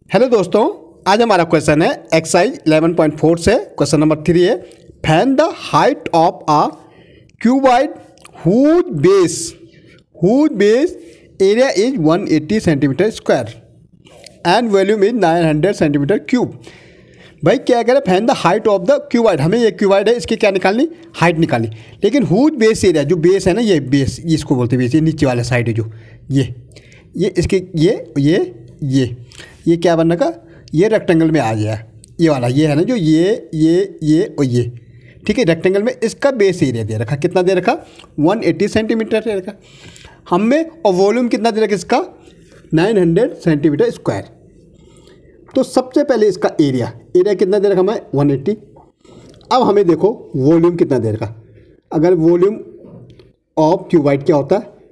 Hello दोस्तों, आज हमारा क्वेश्चन है एक्सरसाइज 11.4 से क्वेश्चन नंबर 3 है find the height of a cuboid whose base area is 180 centimetre square and volume is 900 centimetre cube. भाई क्या करें, find the height of the cuboid. हमें ये क्यूबॉइड है, इसकी क्या निकालनी, हाइट निकालनी। लेकिन हुज बेस एरिया, जो बेस है ना, ये बेस, इसको बोलते हैं बेस, ये नीचे वाला साइड है जो ये इसके ये क्या बनने का, ये रेक्टेंगल में आ गया। ये वाला ये है ना, जो ये और ये, ठीक है। रेक्टेंगल में इसका बेस एरिया दे रखा, कितना दे रखा, 180 सेंटीमीटर दे रखा हमें। और वॉल्यूम कितना दे रखा इसका, 900 सेंटीमीटर स्क्वायर। तो सबसे पहले इसका एरिया कितना दे रखा हमें, 180। अब हमें देखो वॉल्यूम कितना दे रखा। अगर वॉल्यूम ऑफ क्यूबॉइड क्या होता है,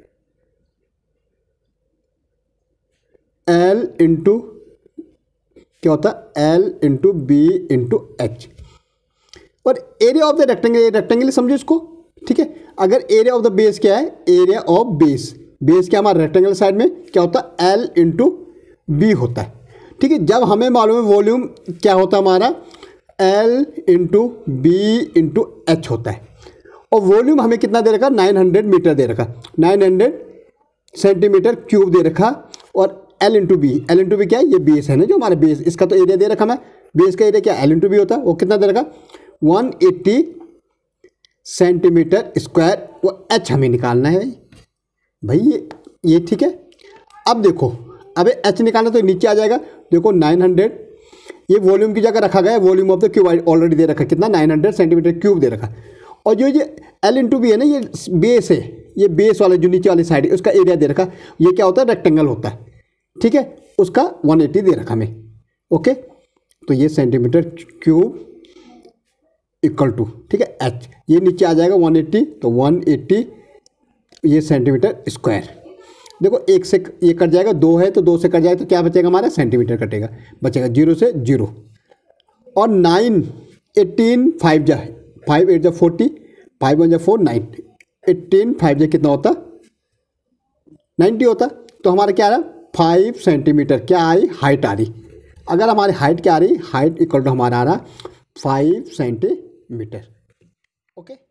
L इंटू क्या होता है, L into B into H. और एरिया ऑफ द रेक्टेंगल समझो इसको, ठीक है। अगर एरिया ऑफ द बेस क्या है, एरिया ऑफ बेस क्या हमारा रेक्टेंगल साइड में क्या होता है, L इंटू बी होता है, ठीक है। जब हमें मालूम है वॉल्यूम क्या होता है हमारा, L into B into H होता है। और वॉल्यूम हमें कितना दे रखा, 900 मीटर दे रखा, 900 सेंटीमीटर क्यूब दे रखा। और L इंटू बी क्या है, ये बेस है ना, जो हमारा बेस, इसका तो एरिया दे रखा मैं, बेस का एरिया क्या L इंटू बी होता है। वो कितना दे रखा, 180 सेंटीमीटर स्क्वायर। वो H हमें निकालना है भाई, ये ठीक है। अब देखो, अब H निकालना तो नीचे आ जाएगा। देखो 900, ये वॉल्यूम की जगह रखा गया है, volume of the cube already दे रखा, कितना 900 सेंटीमीटर क्यूब दे रखा। और जो ये L इंटू बी है ना, ये बेस है, ये बेस वाला जो नीचे वाली साइड है, उसका एरिया दे रखा। ये क्या होता है, रेक्टेंगल होता है, ठीक है। उसका 180 दे रखा हमें, ओके। तो ये सेंटीमीटर क्यूब इक्वल टू, ठीक है, H। ये नीचे आ जाएगा 180, तो 180 ये सेंटीमीटर स्क्वायर। देखो एक से ये कट जाएगा, 2 है तो 2 से कट जाएगा, तो क्या बचेगा हमारा, सेंटीमीटर कटेगा, बचेगा 0 से 0। और 9 18 5 जा 5 8 जा 40, 5 1 जा 4 9, 18 5 जा कितना होता, 90 होता। तो हमारा क्या आ रहा, 5 सेंटीमीटर क्या आई, हाइट आ रही। अगर हमारी हाइट क्या आ रही, हाइट इक्वल टू हमारा आ रहा 5 सेंटीमीटर, ओके।